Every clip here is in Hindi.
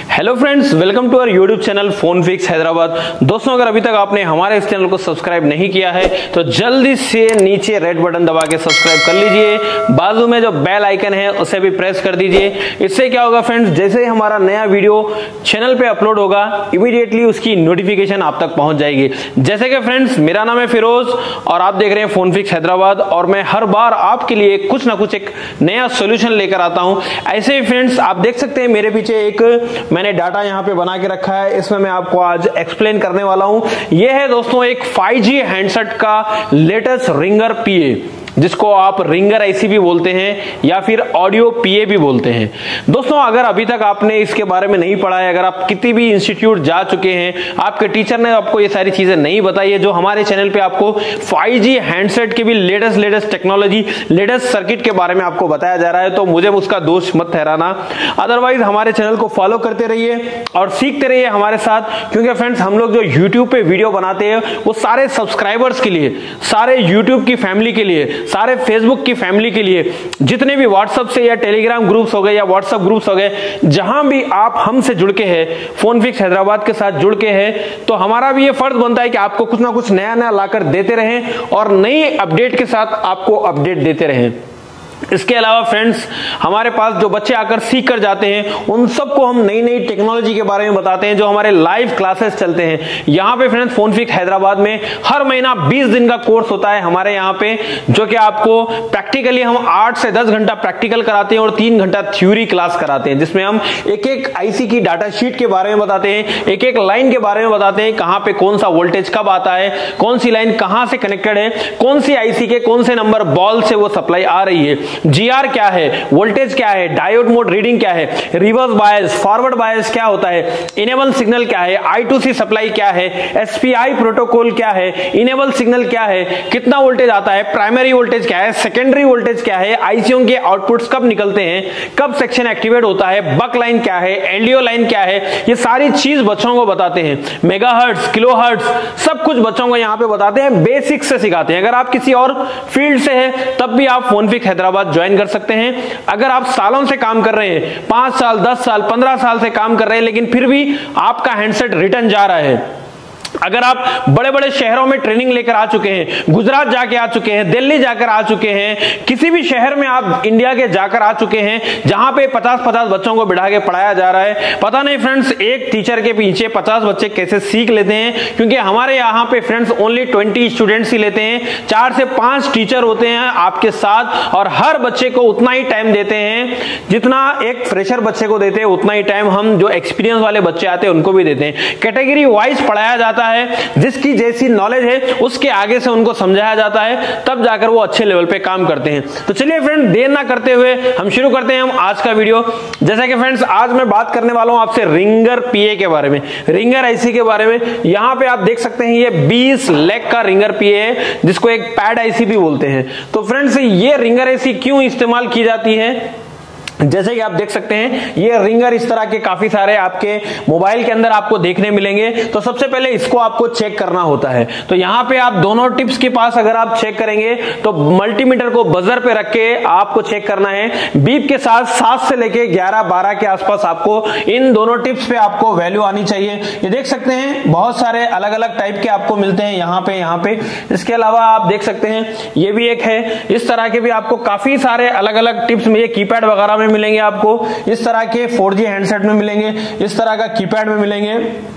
Hello friends, welcome to our YouTube channel phone fix Hyderabad. दोस्तों, अगर अभी तक आपने हमारे इस चैनल को सब्सक्राइब नहीं किया है तो जल्दी से नीचे रेड बटन दबा के सब्सक्राइब कर लीजिए। बाजू में जो बेल आइकन है उसे भी प्रेस कर दीजिए। इससे क्या होगा फ्रेंड्स, जैसे ही हमारा नया वीडियो चैनल पे अपलोड होगा इमीडिएटली उसकी नोटिफिकेशन आप तक पहुंच जाएगी। जैसे कि फ्रेंड्स, मेरा नाम है फिरोज और आप देख रहे हैं फोन फिक्स हैदराबाद और मैं हर बार आपके लिए कुछ ना कुछ एक नया सोल्यूशन लेकर आता हूं। ऐसे ही फ्रेंड्स, आप देख सकते हैं मेरे पीछे एक मैंने डाटा यहां पे बना के रखा है, इसमें मैं आपको आज एक्सप्लेन करने वाला हूं। यह है दोस्तों एक 5G हैंडसेट का लेटेस्ट रिंगर पीए, जिसको आप रिंगर आईसी भी बोलते हैं या फिर ऑडियो पीए भी बोलते हैं। दोस्तों, अगर अभी तक आपने इसके बारे में नहीं पढ़ा है, अगर आप किसी भी इंस्टीट्यूट जा चुके हैं, आपके टीचर ने आपको ये सारी चीजें नहीं बताई है, जो हमारे चैनल पे आपको 5G हैंडसेट की भी लेटेस्ट टेक्नोलॉजी, लेटेस्ट सर्किट के बारे में आपको बताया जा रहा है, तो मुझे उसका दोष मत ठहराना। अदरवाइज हमारे चैनल को फॉलो करते रहिए और सीखते रहिए हमारे साथ, क्योंकि फ्रेंड्स हम लोग जो यूट्यूब पे वीडियो बनाते हैं वो सारे सब्सक्राइबर्स के लिए, सारे यूट्यूब की फैमिली के लिए, सारे फेसबुक की फैमिली के लिए, जितने भी व्हाट्सएप से या टेलीग्राम ग्रुप्स हो गए या व्हाट्सएप ग्रुप्स हो गए, जहां भी आप हमसे जुड़ के हैं, फोन फिक्स हैदराबाद के साथ जुड़ के हैं, तो हमारा भी ये फर्ज बनता है कि आपको कुछ ना कुछ नया नया लाकर देते रहें और नई अपडेट के साथ आपको अपडेट देते रहें। इसके अलावा फ्रेंड्स, हमारे पास जो बच्चे आकर सीख कर जाते हैं उन सबको हम नई नई टेक्नोलॉजी के बारे में बताते हैं, जो हमारे लाइव क्लासेस चलते हैं यहाँ पे फ्रेंड्स। फोन फिक्स हैदराबाद में हर महीना 20 दिन का कोर्स होता है हमारे यहाँ पे, जो कि आपको प्रैक्टिकली हम 8 से 10 घंटा प्रैक्टिकल कराते हैं और 3 घंटा थ्योरी क्लास कराते हैं, जिसमें हम एक एक आईसी की डाटा शीट के बारे में बताते हैं, एक एक लाइन के बारे में बताते हैं, कहां पे कौन सा वोल्टेज कब आता है, कौन सी लाइन कहां से कनेक्टेड है, कौन सी आईसी के कौन से नंबर बॉल से वो सप्लाई आ रही है, जीआर क्या है, वोल्टेज क्या है, डायोड मोड रीडिंग क्या है, रिवर्स बायस, फॉरवर्ड बायस क्या होता है, इनेबल सिग्नल क्या है, I2C सप्लाई क्या है, एसपीआई प्रोटोकॉल क्या है, इनेबल सिग्नल क्या है, कितना वोल्टेज आता है, प्राइमरी वोल्टेज क्या है, सेकेंडरी वोल्टेज क्या है, आईसीओ के आउटपुट्स कब निकलते हैं, कब सेक्शन एक्टिवेट होता है, बक लाइन क्या है, एलडीओ लाइन क्या है, ये सारी चीज बच्चों को बताते हैं। मेगाहर्ट्ज, किलोहर्ट्ज, सब कुछ बच्चों को यहाँ पे बताते हैं, बेसिक से सिखाते हैं। अगर आप किसी और फील्ड से है तब भी आप फोन फिक्स हैदराबाद ज्वाइन कर सकते हैं। अगर आप सालों से काम कर रहे हैं, 5 साल, 10 साल, 15 साल से काम कर रहे हैं, लेकिन फिर भी आपका हैंडसेट रिटर्न जा रहा है, अगर आप बड़े बड़े शहरों में ट्रेनिंग लेकर आ चुके हैं, गुजरात जाके आ चुके हैं, दिल्ली जाकर आ चुके हैं, किसी भी शहर में आप इंडिया के जाकर आ चुके हैं जहां पे 50-50 बच्चों को बिठा के पढ़ाया जा रहा है, पता नहीं फ्रेंड्स एक टीचर के पीछे 50 बच्चे कैसे सीख लेते हैं, क्योंकि हमारे यहाँ पे फ्रेंड्स ओनली 20 स्टूडेंट्स ही लेते हैं, 4 से 5 टीचर होते हैं आपके साथ और हर बच्चे को उतना ही टाइम देते हैं जितना एक फ्रेशर बच्चे को देते हैं, उतना ही टाइम हम जो एक्सपीरियंस वाले बच्चे आते हैं उनको भी देते हैं। कैटेगरी वाइज पढ़ाया जाता है, जिसकी जैसी नॉलेज है उसके आगे से उनको समझाया जाता है, तब जाकर वो अच्छे लेवल पे काम करते हैं। तो चलिए फ्रेंड, देर ना करते हुए हम शुरू करते हैं हम आज का वीडियो। जैसा कि फ्रेंड्स, आज मैं बात करने वाला हूं आपसे रिंगर पीए के बारे में, रिंगर आईसी के बारे में। यहां पे आप देख सकते हैं ये 20 लाख का रिंगर पीए है, जिसको एक पैड आईसी भी बोलते हैं। तो फ्रेंड्स, ये रिंगर आईसी क्यों इस्तेमाल की जाती है, जैसे कि आप देख सकते हैं ये रिंगर इस तरह के काफी सारे आपके मोबाइल के अंदर आपको देखने मिलेंगे। तो सबसे पहले इसको आपको चेक करना होता है। तो यहां पे आप दोनों टिप्स के पास अगर आप चेक करेंगे तो मल्टीमीटर को बजर पे रख के आपको चेक करना है। बीप के साथ 7 से लेके 11-12 के आसपास आपको इन दोनों टिप्स पे आपको वैल्यू आनी चाहिए। ये देख सकते हैं बहुत सारे अलग अलग टाइप के आपको मिलते हैं यहाँ पे। इसके अलावा आप देख सकते हैं ये भी एक है, इस तरह के भी आपको काफी सारे अलग अलग टिप्स में, ये कीपैड वगैरह में मिलेंगे, आपको इस तरह के 4G हैंडसेट में मिलेंगे, इस तरह का कीपैड में मिलेंगे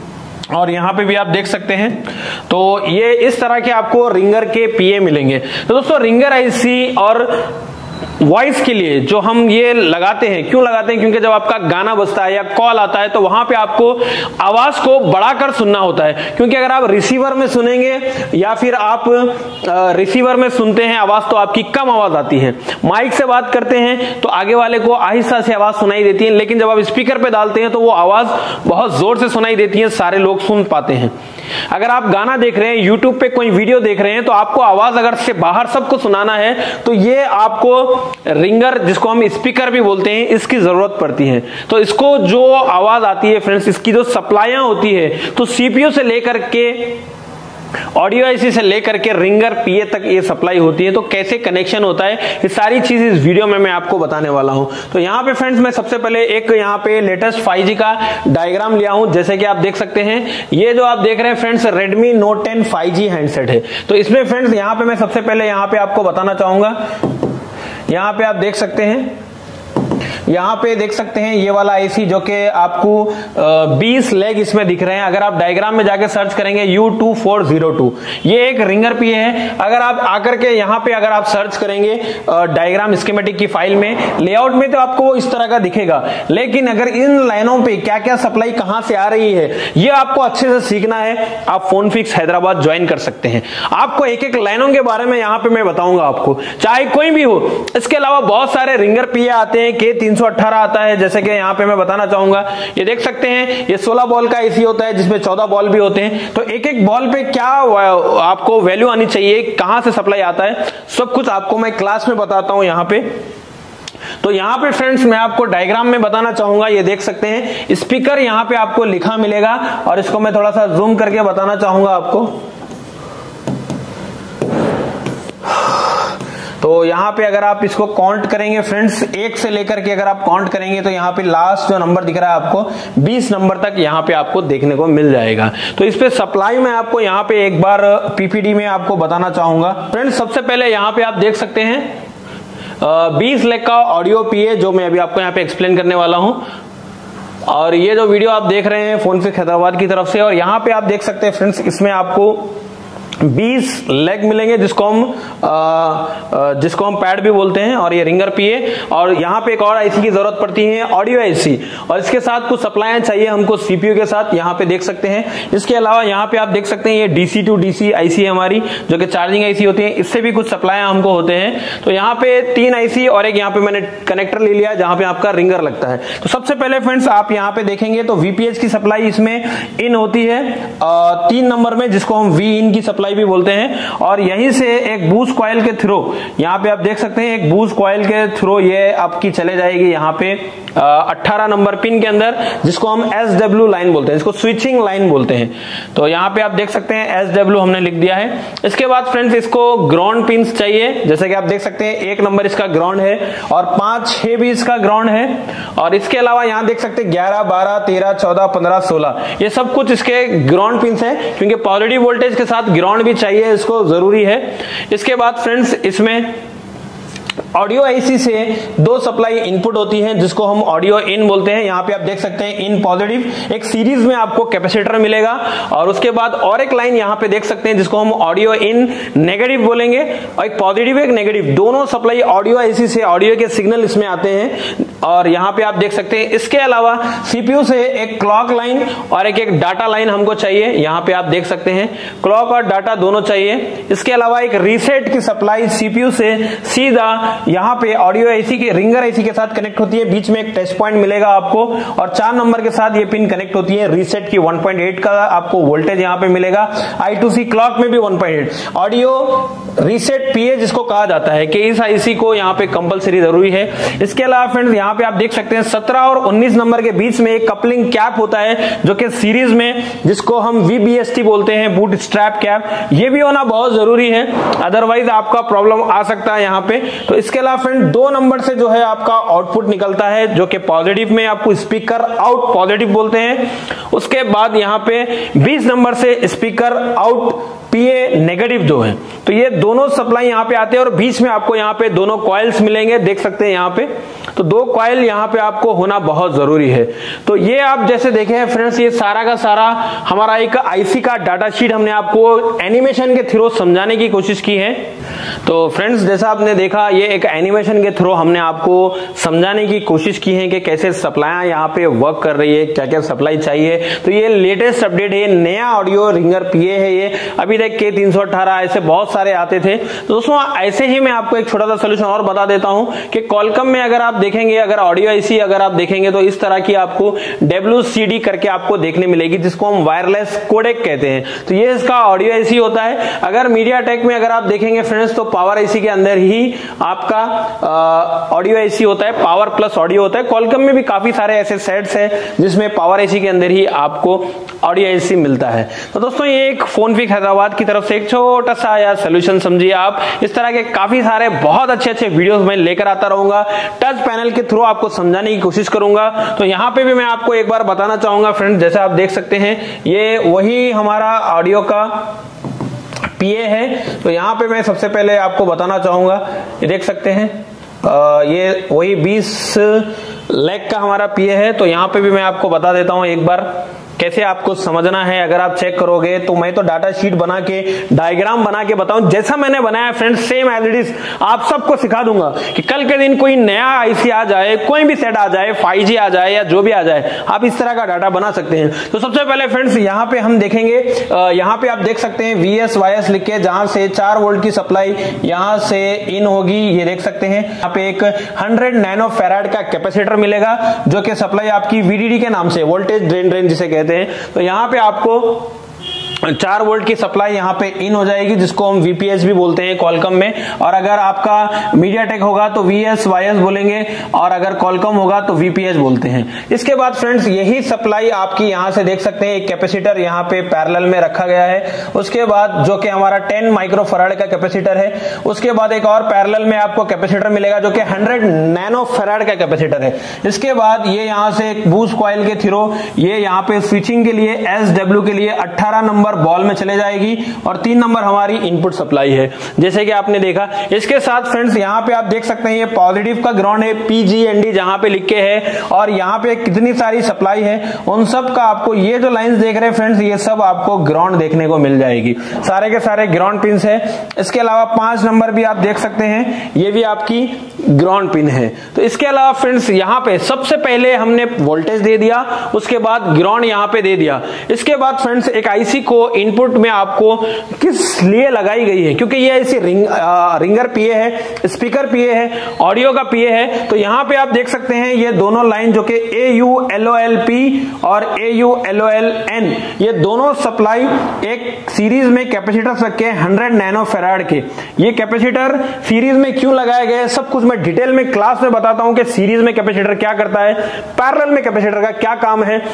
और यहां पे भी आप देख सकते हैं। तो ये इस तरह के आपको रिंगर के पीए मिलेंगे। तो दोस्तों, रिंगर आईसी और वॉइस के लिए जो हम ये लगाते हैं, क्यों लगाते हैं, क्योंकि जब आपका गाना बजता है या कॉल आता है तो वहां पे आपको आवाज को बढ़ाकर सुनना होता है, क्योंकि अगर आप रिसीवर में सुनेंगे या फिर आप रिसीवर में सुनते हैं आवाज तो आपकी कम आवाज आती है। माइक से बात करते हैं तो आगे वाले को आहिस्ता से आवाज सुनाई देती है, लेकिन जब आप स्पीकर पे डालते हैं तो वो आवाज बहुत जोर से सुनाई देती है, सारे लोग सुन पाते हैं। अगर आप गाना देख रहे हैं, यूट्यूब पे कोई वीडियो देख रहे हैं, तो आपको आवाज अगर से बाहर सबको सुनाना है तो ये आपको रिंगर, जिसको हम स्पीकर भी बोलते हैं, इसकी जरूरत पड़ती है। तो इसको जो आवाज आती है फ्रेंड्स, इसकी जो सप्लाइयां होती है, तो सीपीयू से लेकर के ऑडियो आईसी से लेकर के रिंगर पीए तक ये सप्लाई होती है। तो कैसे कनेक्शन होता है ये सारी चीज इस वीडियो में मैं आपको बताने वाला हूं। तो यहाँ पे फ्रेंड्स मैं सबसे पहले एक यहाँ पे लेटेस्ट 5G का डायग्राम लिया हूं। जैसे कि आप देख सकते हैं, ये जो आप देख रहे हैं friends Redmi Note 10 5G handset है। तो इसमें फ्रेंड्स यहाँ पे मैं सबसे पहले यहाँ पे आपको बताना चाहूंगा, यहाँ पे आप देख सकते हैं, यहाँ पे देख सकते हैं ये वाला आईसी जो कि आपको 20 लेग इसमें दिख रहे हैं। अगर आप डायग्राम में जाके सर्च करेंगे U2402, ये एक रिंगर पीए है। अगर आप आकर के यहाँ पे अगर आप सर्च करेंगे डायग्राम स्कीमेटिक की फाइल में, लेआउट में तो आपको वो इस तरह का दिखेगा, लेकिन अगर इन लाइनों पे क्या क्या सप्लाई कहां से आ रही है ये आपको अच्छे से सीखना है, आप फोनफिक्स हैदराबाद ज्वाइन कर सकते हैं। आपको एक एक लाइनों के बारे में यहाँ पे मैं बताऊंगा आपको, चाहे कोई भी हो। इसके अलावा बहुत सारे रिंगर पीए आते हैं, K318 आता है, जैसे कि यहाँ पे मैं बताना चाहूंगा। ये देख सकते हैं, ये 16 बॉल का आईसी होता है जिसमें 14 बॉल भी होते हैं। तो एक एक बॉल पे क्या आपको वैल्यू आनी चाहिए, कहां से सप्लाई आता है, सब कुछ आपको मैं क्लास में बताता हूं यहाँ पे। तो यहाँ पे फ्रेंड्स मैं आपको डायग्राम में बताना चाहूंगा, ये देख सकते हैं स्पीकर यहाँ पे आपको लिखा मिलेगा, और इसको मैं थोड़ा सा जूम करके बताना चाहूंगा आपको। तो यहाँ पे अगर आप इसको काउंट करेंगे फ्रेंड्स, 1 से लेकर के अगर आप काउंट करेंगे तो यहाँ पे लास्ट जो नंबर दिख रहा है आपको 20 नंबर तक यहाँ पे आपको देखने को मिल जाएगा। तो इस पे सप्लाई में आपको यहाँ पे एक बार पीपीडी में आपको बताना चाहूंगा। फ्रेंड्स सबसे पहले यहाँ पे आप देख सकते हैं 20 लेग का ऑडियो पीए जो मैं अभी आपको यहाँ पे एक्सप्लेन करने वाला हूँ। और ये जो वीडियो आप देख रहे हैं फोनफिक्स हैदराबाद की तरफ से, और यहाँ पे आप देख सकते हैं फ्रेंड्स इसमें आपको 20 लेग मिलेंगे जिसको हम पैड भी बोलते हैं, और ये रिंगर पीए। और यहाँ पे एक और आईसी की जरूरत पड़ती है, ऑडियो आईसी, और इसके साथ कुछ सप्लाई चाहिए हमको सीपीयू के साथ, यहाँ पे देख सकते हैं। इसके अलावा यहाँ पे आप देख सकते हैं ये DC to DC आईसी है हमारी, जो कि चार्जिंग आईसी होती है, इससे भी कुछ सप्लाई हमको होते हैं। तो यहाँ पे 3 आईसी और एक यहाँ पे मैंने कनेक्टर ले लिया जहां पे आपका रिंगर लगता है। तो सबसे पहले फ्रेंड्स आप यहाँ पे देखेंगे तो VPH की सप्लाई इसमें इन होती है 3 नंबर में, जिसको हम V इन की सप्लाई भी बोलते हैं। और यहीं से एक बूस्ट कॉइल के थ्रू यहां पे आप देख सकते हैं, एक बूस्ट कॉइल के थ्रू ये आपकी चले जाएगी यहां पे 18 नंबर पिन के अंदर, जिसको हम SW लाइन बोलते हैं, इसको स्विचिंग लाइन बोलते हैं। तो यहां पे आप देख सकते हैं SW हमने लिख दिया है। इसके बाद फ्रेंड्स इसको ग्राउंड पिन्स चाहिए, जैसे कि आप देख सकते हैं 1 नंबर इसका ग्राउंड है, और 5, 6 भी इसका ग्राउंड है। और इसके अलावा यहां देख सकते हैं 11, 12, 13, 14, 15, 16 ये सब कुछ इसके ग्राउंड पिन्स है, क्योंकि पॉजिटिव वोल्टेज के साथ ग्राउंड भी चाहिए, इसको जरूरी है। इसके बाद फ्रेंड्स इसमें ऑडियो आईसी से 2 सप्लाई इनपुट होती हैं, जिसको हम ऑडियो इन बोलते हैं। यहाँ पे आप देख सकते हैं इन पॉजिटिव, एक सीरीज में आपको कैपेसिटर मिलेगा, और उसके बाद और एक लाइन यहाँ पे देख सकते हैं जिसको हम ऑडियो इन नेगेटिव बोलेंगे, और एक पॉजिटिव एक नेगेटिव, दोनों सप्लाई ऑडियो आईसी से ऑडियो के सिग्नल इसमें आते हैं। और यहाँ पे आप देख सकते हैं इसके अलावा सीपीयू से एक क्लॉक लाइन और एक डाटा लाइन हमको चाहिए। यहाँ पे आप देख सकते हैं क्लॉक और डाटा दोनों चाहिए। इसके अलावा एक रीसेट की सप्लाई सीपीयू से सीधा यहाँ पे ऑडियो आईसी के रिंगर आईसी के साथ कनेक्ट होती है, बीच में एक टच पॉइंट मिलेगा आपको, और 4 नंबर के साथ ये पिन कनेक्ट होती है। रीसेट की 1.8 का आपको वोल्टेज यहाँ पे मिलेगा। I2C क्लॉक में भी 1.8 ऑडियो रीसेट पीए जिसको कहा जाता है कि इस आईसी को यहाँ पे कंपलसरी जरूरी है। इसके अलावा फ्रेंड्स यहाँ पे आप देख सकते हैं 17 और 19 नंबर के बीच में एक कपलिंग कैप होता है, जो कि सीरीज में, जिसको हम VBST बोलते हैं, बूट स्ट्रैप कैप, ये भी होना बहुत जरूरी है, अदरवाइज आपका प्रॉब्लम आ सकता है यहाँ पे। तो इसके अलावा फ्रेंड 2 नंबर से जो है आपका आउटपुट निकलता है, जो कि पॉजिटिव में आपको स्पीकर आउट पॉजिटिव बोलते हैं। उसके बाद यहाँ पे 20 नंबर से स्पीकर आउट पीए नेगेटिव जो है। तो ये दोनों सप्लाई यहाँ पे आते हैं, और बीच में आपको यहाँ पे दोनों कॉइल्स मिलेंगे, देख सकते हैं यहाँ पे। तो 2 कॉइल यहाँ पे आपको होना बहुत जरूरी है। तो ये आप जैसे देखे हैं फ्रेंड्स, ये सारा का सारा हमारा एक आईसी का डाटा शीट हमने आपको एनिमेशन के थ्रू समझाने की कोशिश की है। तो फ्रेंड्स जैसा आपने देखा, ये एक एनिमेशन के थ्रू हमने आपको समझाने की कोशिश की है कि कैसे सप्लाई यहाँ पे वर्क कर रही है, क्या क्या सप्लाई चाहिए। तो ये लेटेस्ट अपडेट है, नया ऑडियो रिंगर पीए है ये। अभी तक K318 ऐसे बहुत सारे आते थे। तो दोस्तों ऐसे ही मैं आपको एक छोटा सा सोल्यूशन और बता देता हूं कि कॉलकम में अगर आप देखेंगे, अगर ऑडियो आईसी अगर आप देखेंगे तो इस तरह की आपको WCD करके आपको देखने मिलेगी, जिसको हम वायरलेस कोडेक कहते हैं। तो ये इसका ऑडियो आईसी होता है। अगर मीडियाटेक में अगर आप देखेंगे फ्रेंड्स, तो पावर आईसी के अंदर ही आपका ऑडियो आईसी होता है, पावर प्लस ऑडियो होता है। कॉलकम में भी काफी सारे ऐसे सेट्स हैं जिसमें पावर आईसी के अंदर ही आपको ऑडियो आईसी मिलता है। तो दोस्तों ये एक फोनफिक्स हैदराबाद हैदराबाद की तरफ से एक छोटा सा यार सोल्यूशन समझिए आप। इस तरह के काफी सारे बहुत अच्छे वीडियोस मैं लेकर आता रहूंगा, टच पैनल के थ्रू आपको समझाने की कोशिश करूंगा। तो यहाँ पे भी मैं आपको एक बार बताना चाहूंगा फ्रेंड्स, जैसे आप देख सकते हैं ये वही हमारा ऑडियो का पीए है। तो यहाँ पे मैं सबसे पहले आपको बताना चाहूंगा, ये देख सकते हैं ये वही 20 लेग का हमारा पीए है। तो यहाँ पे भी मैं आपको बता देता हूँ एक बार कैसे आपको समझना है। अगर आप चेक करोगे तो मैं तो डाटा शीट बना के डायग्राम बना के बताऊं, जैसा मैंने बनाया friends same as it is आप सबको सिखा दूंगा कि कल के दिन कोई नया आईसी आ जाए, कोई भी सेट आ जाए, 5G आ जाए या जो भी आ जाए, आप इस तरह का डाटा बना सकते हैं। तो सबसे पहले फ्रेंड्स यहाँ पे हम देखेंगे, यहाँ पे आप देख सकते हैं VSYS लिख के, जहां से 4 वोल्ट की सप्लाई यहां से इन होगी, ये देख सकते हैं। यहाँ पे एक 100 नैनो फैराड का कैपेसिटर मिलेगा जो कि सप्लाई आपकी VDD के नाम से, वोल्टेज ड्रेन रेंज जिसे कहते हैं। तो यहां पे आपको 4 वोल्ट की सप्लाई यहां पे इन हो जाएगी, जिसको हम VPS भी बोलते हैं कॉलकम में। और अगर आपका मीडियाटेक होगा तो VSYS बोलेंगे, और अगर कॉलकम होगा तो VPS बोलते हैं। इसके बाद फ्रेंड्स यही सप्लाई आपकी यहां से देख सकते हैं, एक कैपेसिटर यहां पे पैरेलल में रखा गया है। उसके बाद जो कि हमारा 10 माइक्रोफैराड का कैपेसिटर है। उसके बाद एक और पैरेलल में आपको कैपेसिटर मिलेगा जो कि 100 नैनो फैराड का कैपेसिटर है। इसके बाद ये यहां से एक बूस्ट कॉइल के थ्रू ये यहां पे स्विचिंग के लिए SW के लिए 18 नंबर बॉल में चले जाएगी, और 3 नंबर हमारी इनपुट सप्लाई है, जैसे कि आपने देखा। इसके साथ फ्रेंड्स यहाँ पे आप देख सकते हैं ये पॉजिटिव का ग्राउंड है, PGND जहां पे लिख के है, और यहाँ पे कितनी सारी सप्लाई है उन सब का आपको ये जो लाइंस देख रहे हैं फ्रेंड्स, ये सब आपको ग्राउंड देखने को मिल जाएगी, सारे के सारे ग्राउंड पिन है। इसके अलावा 5 नंबर भी आप देख सकते हैं, ये भी आपकी ग्राउंड पिन है। तो इसके अलावा फ्रेंड्स यहाँ पे सबसे पहले हमने वोल्टेज दे दिया, उसके बाद ग्राउंड यहाँ पे दे दिया। इसके बाद फ्रेंड्स एक आईसी को इनपुट में आपको किस लिए लगाई गई है, क्योंकि ये ऐसी रिंगर पीए है, स्पीकर पीए है, ऑडियो का पीए है। तो यहां पे आप देख सकते हैं ये दोनों लाइन जो कि AULOLP और AULOLN, ये दोनों सप्लाई एक सीरीज में कैपेसिटर रखे 100 नैनो फैराड के। ये कैपेसिटर सीरीज में क्यों लगाए गए सब कुछ मैं डिटेल में क्लास में बताता हूं कि सीरीज में कैपेसिटर क्या करता है, पैरेलल में कैपेसिटर का क्या काम है,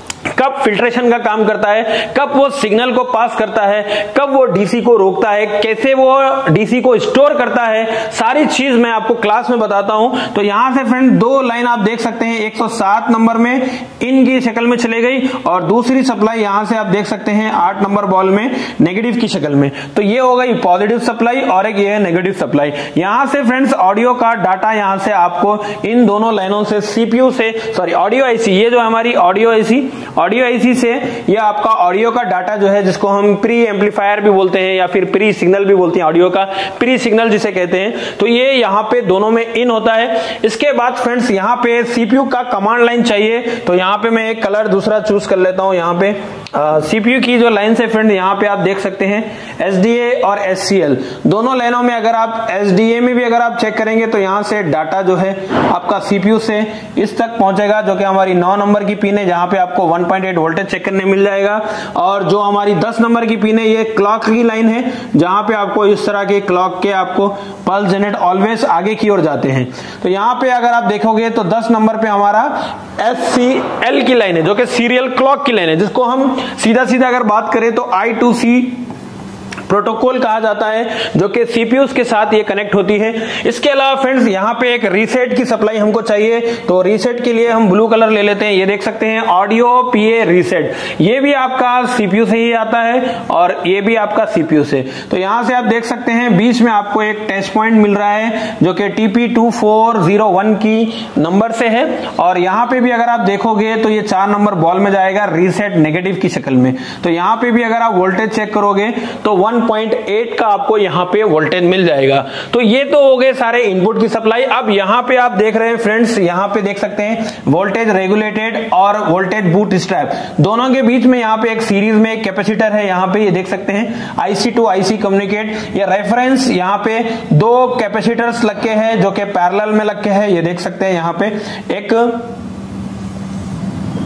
कब फिल्ट्रेशन का काम करता है, कब वो सिग्नल को पास करता है, कब वो डीसी को रोकता है, कैसे वो डीसी को स्टोर करता है, सारी चीज मैं आपको क्लास में बताता हूं। तो यहां से फ्रेंड 2 लाइन आप देख सकते हैं, 107 नंबर में इन की शक्ल में चले गई, और दूसरी सप्लाई यहां से आप देख सकते हैं 8 नंबर बॉल में नेगेटिव की शक्ल में। तो ये हो गई पॉजिटिव सप्लाई, और एक ये है नेगेटिव सप्लाई। यहां से फ्रेंड्स ऑडियो का डाटा यहां से आपको इन दोनों लाइनों से CPU से, सॉरी ऑडियो आईसी, ये जो हमारी ऑडियो आईसी से ये आपका ऑडियो का डाटा जो है, जिसको हम प्री एम्पलीफायर भी बोलते हैं या फिर प्री सिग्नल भी बोलते हैं, ऑडियो का प्री सिग्नल जिसे कहते हैं, तो ये यहाँ पे दोनों में इन होता है। इसके बाद फ्रेंड्स यहाँ पे CPU का कमांड लाइन चाहिए, तो यहाँ पे मैं एक कलर दूसरा चूज कर लेता हूँ। यहाँ पे CPU की जो लाइन है फ्रेंड, यहाँ पे आप देख सकते हैं SDA और SCL दोनों लाइनों में। अगर आप SDA में भी अगर आप चेक करेंगे तो यहाँ से डाटा जो है आपका CPU से इस तक पहुंचेगा, जो कि हमारी 9 नंबर की पिन है, जहां पे आपको 1.8 वोल्टेज चेक करने मिल जाएगा। और जो हमारी 10 नंबर की पिन है, ये क्लॉक की लाइन है, जहां पे आपको इस तरह के क्लॉक के आपको पल्स जनरेट ऑलवेज आगे की ओर जाते हैं। तो यहाँ पे अगर आप देखोगे तो 10 नंबर पे हमारा SCL की लाइन है, जो कि सीरियल क्लॉक की लाइन है, जिसको हम सीधा सीधा अगर बात करें तो I2C प्रोटोकॉल कहा जाता है, जो कि CPUs के साथ ये कनेक्ट होती है। इसके अलावा फ्रेंड्स यहाँ पे एक रीसेट की सप्लाई हमको चाहिए, तो रीसेट के लिए हम ब्लू कलर ले लेते हैं। ये देख सकते हैं ऑडियो PA रीसेट, ये भी आपका CPU से ही आता है और ये भी आपका CPU से। तो यहाँ से आप देख सकते हैं बीच में आपको एक टच पॉइंट मिल रहा है, जो कि TP2401 की नंबर से है, और यहाँ पे भी अगर आप देखोगे तो ये 4 नंबर बॉल में जाएगा रीसेट नेगेटिव की शक्ल में। तो यहाँ पे भी अगर आप वोल्टेज चेक करोगे तो 1.8 का आपको यहाँ पे वोल्टेज मिल जाएगा। तो ये तो हो गए सारे इनपुट की सप्लाई। अब यहाँ पे आप देख रहे हैं फ्रेंड्स, यहाँ पे देख सकते हैं वोल्टेज रेगुलेटेड और वोल्टेज बूट स्ट्रैप, दोनों के बीच में यहाँ पे एक सीरीज में एक कैपेसिटर है। यहाँ पे ये देख सकते हैं IC टू IC कम्युनिकेट, ये रेफरेंस यहाँ पे 2 कैपेसिटर्स लग के हैं, जो कि पैरेलल में लग के है। ये देख सकते हैं यहाँ पे एक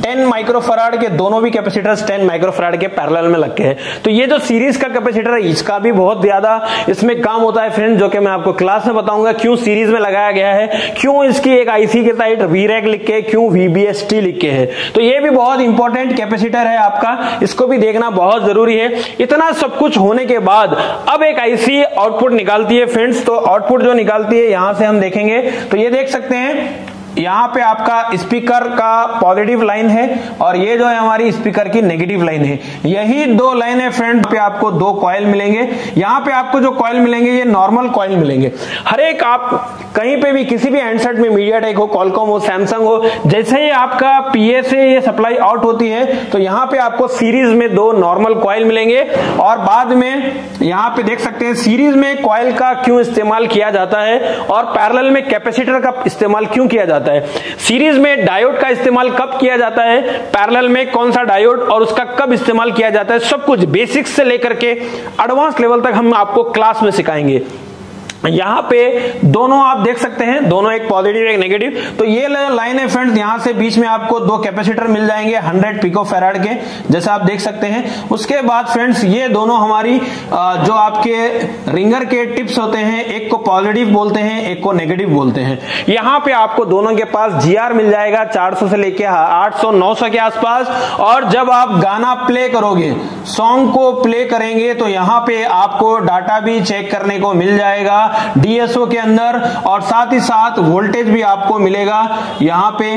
10 माइक्रोफैराड के दोनों भी कैपेसिटर्स 10 माइक्रोफैराड के पैरेलल में लगे हैं। तो ये जो सीरीज का कैपेसिटर है इसका भी बहुत ज्यादा इसमें काम होता है फ्रेंड्स, जो कि मैं आपको क्लास में बताऊंगा क्यों सीरीज में लगाया गया है, क्यों इसकी एक आईसी के साइड वीरैक लिख के, क्यों वीबीएसटी लिख के है। तो ये भी बहुत इंपॉर्टेंट कैपेसिटर है आपका, इसको भी देखना बहुत जरूरी है। इतना सब कुछ होने के बाद अब एक आईसी आउटपुट निकालती है फ्रेंड्स। तो आउटपुट जो निकालती है यहां से हम देखेंगे तो ये देख सकते हैं, यहां पे आपका स्पीकर का पॉजिटिव लाइन है और ये जो है हमारी स्पीकर की नेगेटिव लाइन है। यही दो लाइन है फ्रेंड, पे आपको दो कॉइल मिलेंगे। यहां पे आपको जो कॉइल मिलेंगे ये नॉर्मल कॉइल मिलेंगे। हर एक आप कहीं पे भी किसी भी हैंडसेट में, मीडियाटेक हो, कॉलकॉम हो, सैमसंग हो, जैसे ही आपका पीए से ये सप्लाई आउट होती है तो यहां पे आपको सीरीज में दो नॉर्मल कॉइल मिलेंगे। और बाद में यहां पे देख सकते हैं सीरीज में कॉइल का क्यों इस्तेमाल किया जाता है और पैरेलल में कैपेसिटर का इस्तेमाल क्यों किया जाता है। सीरीज में डायोड का इस्तेमाल कब किया जाता है, पैरेलल में कौन सा डायोड और उसका कब इस्तेमाल किया जाता है, सब कुछ बेसिक्स से लेकर के एडवांस लेवल तक हम आपको क्लास में सिखाएंगे। यहां पे दोनों आप देख सकते हैं, दोनों एक पॉजिटिव एक नेगेटिव। तो ये लाइन है फ्रेंड्स, यहां से बीच में आपको दो कैपेसिटर मिल जाएंगे 100 पिकोफैराड के, जैसा आप देख सकते हैं। उसके बाद फ्रेंड्स ये दोनों हमारी जो आपके रिंगर के टिप्स होते हैं, एक को पॉजिटिव बोलते हैं, एक को नेगेटिव बोलते हैं। यहां पे आपको दोनों के पास जीआर मिल जाएगा 400 से लेके 800 900 के आसपास। और जब आप गाना प्ले करोगे, सॉन्ग को प्ले करेंगे, तो यहां पे आपको डाटा भी चेक करने को मिल जाएगा डीएसओ के अंदर, और साथ ही साथ वोल्टेज भी आपको मिलेगा। यहां पे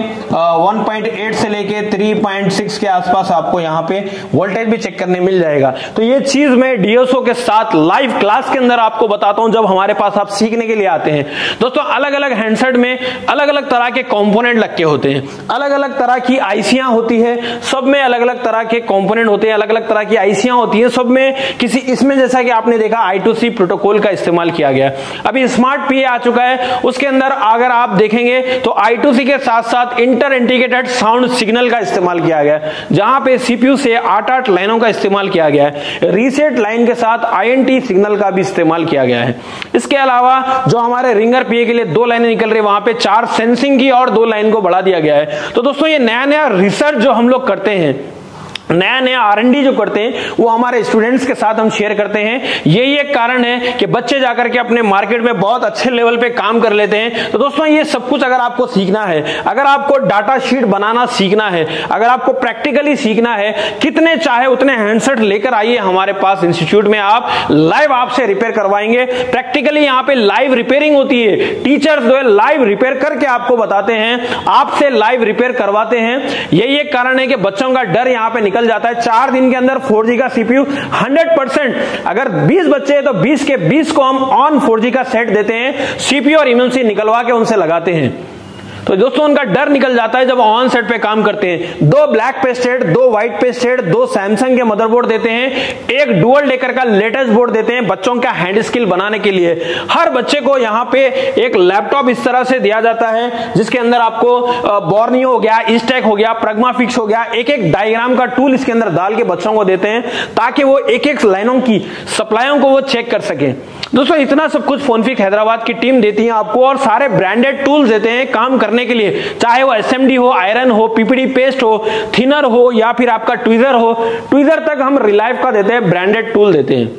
1.8 से लेके 3.6 के आसपास आपको यहां पे वोल्टेज भी चेक करने मिल जाएगा। तो ये चीज मैं डीएसओ के साथ लाइव क्लास के अंदर आपको बताता हूं, जब हमारे पास आप सीखने के लिए आते हैं। दोस्तों अलग अलग हैंडसेट में अलग अलग तरह के कंपोनेंट लग के होते हैं, अलग अलग तरह की आईसियां होती है, सब में अलग अलग तरह के कंपोनेंट होते हैं, अलग अलग तरह की आईसियां होती है, सब में किसी इसमें जैसा कि आपने देखा I2C प्रोटोकॉल का इस्तेमाल किया गया। अभी स्मार्ट पीए आ चुका है, उसके अंदर अगर आप देखेंगे तो I2C के साथ साथ इंटर इंटीग्रेटेड साउंड सिग्नल का इस्तेमाल किया गया है, जहां पे सीपीयू से 8 लाइनों का इस्तेमाल किया गया है। रीसेट लाइन के साथ INT सिग्नल का भी इस्तेमाल किया गया है। इसके अलावा जो हमारे रिंगर पीए के लिए 2 लाइनें निकल रही, वहां पे 4 सेंसिंग की और 2 लाइन को बढ़ा दिया गया है। तो दोस्तों ये नया नया रिसर्च जो हम लोग करते हैं, नया नया R&D जो करते हैं, वो हमारे स्टूडेंट्स के साथ हम शेयर करते हैं। यही एक कारण है कि बच्चे जाकर के अपने मार्केट में बहुत अच्छे लेवल पे काम कर लेते हैं। तो दोस्तों ये सब कुछ अगर आपको सीखना है, अगर आपको डाटा शीट बनाना सीखना है, अगर आपको प्रैक्टिकली सीखना है, कितने चाहे उतने हैंडसेट लेकर आइए हमारे पास इंस्टीट्यूट में, आप लाइव आपसे रिपेयर करवाएंगे। प्रैक्टिकली यहाँ पे लाइव रिपेयरिंग होती है, टीचर्स जो है लाइव रिपेयर करके आपको बताते हैं, आपसे लाइव रिपेयर करवाते हैं। यही एक कारण है कि बच्चों का डर यहाँ पे निकल जाता है। 4 दिन के अंदर 4G का सीपीयू 100%, अगर 20 बच्चे हैं तो 20 के 20 को हम ऑन 4G का सेट देते हैं, सीपीयू और इम्यूनिटी निकलवा के उनसे लगाते हैं। तो दोस्तों उनका डर निकल जाता है जब ऑन सेट पे काम करते हैं। 2 black pasted, 2 white pasted, 2 Samsung के मदरबोर्ड देते हैं, एक डुअल डेकर का लेटेस्ट बोर्ड देते हैं बच्चों का हैंड स्किल बनाने के लिए। हर बच्चे को यहाँ पे एक लैपटॉप इस तरह से दिया जाता है, जिसके अंदर आपको बोर्नियो हो गया, ईस्टेक हो गया, प्रगमाफिक्स हो गया, एक एक डायग्राम का टूल इसके अंदर डाल के बच्चों को देते हैं, ताकि वो एक एक लाइनों की सप्लाइयों को वो चेक कर सके। दोस्तों इतना सब कुछ फोनफिक्स हैदराबाद की टीम देती है आपको, और सारे ब्रांडेड टूल्स देते हैं काम करने के लिए, चाहे वो SMD हो, आयरन हो, पीपीडी पेस्ट हो, थिनर हो, या फिर आपका ट्विजर हो। ट्विजर तक हम रिलाइव का देते हैं, ब्रांडेड टूल देते हैं।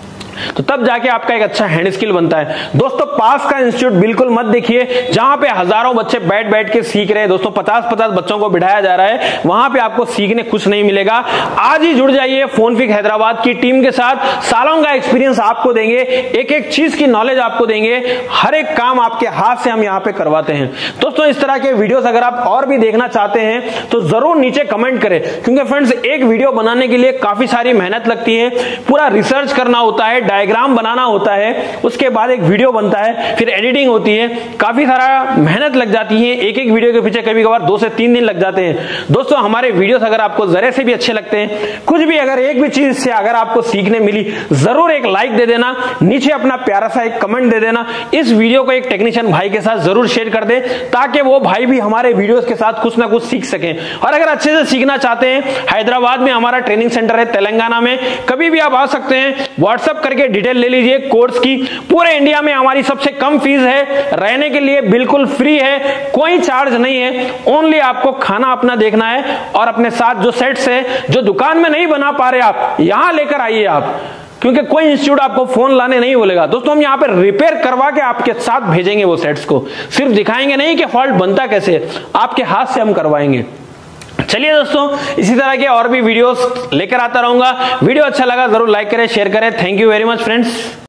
तो तब जाके आपका एक अच्छा हैंड स्किल बनता है। दोस्तों पास का इंस्टीट्यूट बिल्कुल मत देखिए, जहां पे हजारों बच्चे बैठ बैठ के सीख रहे हैं। दोस्तों 50-50 बच्चों को बिठाया जा रहा है, वहां पे आपको सीखने कुछ नहीं मिलेगा। आज ही जुड़ जाइए फोनफिक्स हैदराबाद की टीम के साथ, सालों का एक्सपीरियंस आपको देंगे, एक एक चीज की नॉलेज आपको देंगे, हर एक काम आपके हाथ से हम यहाँ पे करवाते हैं। दोस्तों इस तरह के वीडियोस अगर आप और भी देखना चाहते हैं तो जरूर नीचे कमेंट करें, क्योंकि फ्रेंड्स एक वीडियो बनाने के लिए काफी सारी मेहनत लगती है, पूरा रिसर्च करना होता है, डायग्राम बनाना होता है, उसके बाद एक वीडियो बनता है, फिर एडिटिंग होती है, काफी सारा मेहनत लग जाती है। एक एक वीडियो के पीछे कभी कभार 2 से 3 दिन लग जाते हैं। दोस्तों हमारे वीडियोस अगर आपको जरे से भी अच्छे लगते हैं, कुछ भी अगर एक भी चीज से अगर आपको सीखने मिली, जरूर एक लाइक दे देना, नीचे अपना प्यारा सा एक कमेंट दे देना, इस वीडियो को एक टेक्नीशियन भाई के साथ जरूर शेयर कर दे, ताकि वो भाई भी हमारे वीडियोस के साथ कुछ ना कुछ सीख सकें। और अगर अच्छे से सीखना चाहते हैं, हैदराबाद में हमारा ट्रेनिंग सेंटर है, तेलंगाना में, कभी भी आप आ सकते हैं, व्हाट्सएप करके डिटेल ले लीजिए कोर्स की। पूरे इंडिया में हमारी सबसे कम फीस है, रहने के लिए बिल्कुल फ्री है, कोई चार्ज नहीं है। ओनली आपको खाना अपना देखना है और अपने साथ जो सेट्स है जो दुकान में नहीं बना पा रहे आप, यहां लेकर आइए आप, क्योंकि कोई इंस्टीट्यूट आपको फोन लाने नहीं बोलेगा। दोस्तों हम यहां पे रिपेयर करवा के आपके साथ भेजेंगे वो सेट्स को, सिर्फ दिखाएंगे नहीं कि फॉल्ट बनता कैसे, आपके हाथ से हम करवाएंगे। चलिए दोस्तों, इसी तरह के और भी वीडियोस लेकर आता रहूंगा। वीडियो अच्छा लगा जरूर लाइक करें, शेयर करें। Thank you very much friends.